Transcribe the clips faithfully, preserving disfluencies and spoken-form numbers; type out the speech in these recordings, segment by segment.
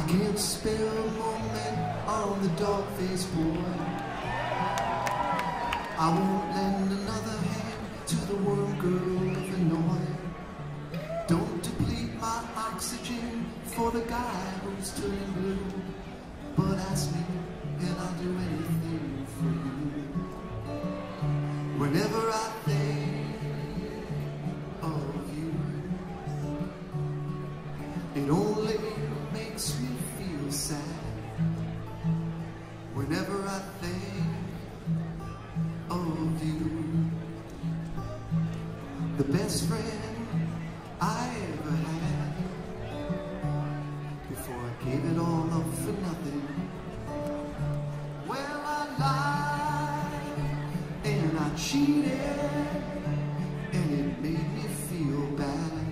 I can't spare a moment on the dog-faced boy. I won't lend another hand to the worm girl of Illinois. Don't deplete my oxygen for the guy who's turning blue. But ask me and I'll do anything for you. Whenever I think of you, it only makes me feel sad. Whenever I think of you, the best friend I ever had, before I gave it all up for nothing. Well, I lied and I cheated, and it made me feel bad.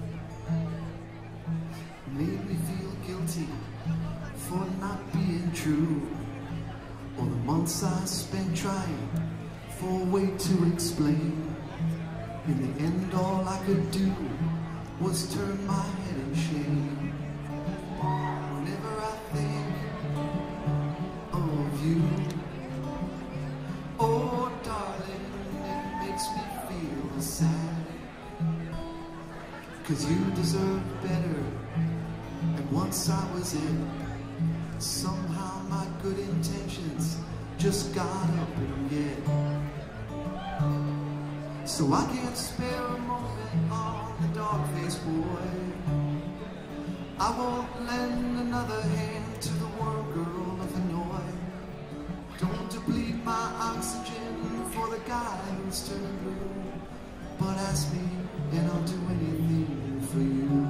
Made me feel guilty for not being true. All the months I spent trying for a way to explain. In the end, all I could do was turn my head in shame. Whenever I think of you, oh darling, it makes me feel sad. 'Cause you deserve better, and once I was in, somehow my good intentions just got up and get. So I can't spare a moment on the dog-faced boy. I won't lend another hand to the worm girl of Illinois. Don't deplete my oxygen for the guy who's turned blue. But ask me and I'll do anything for you.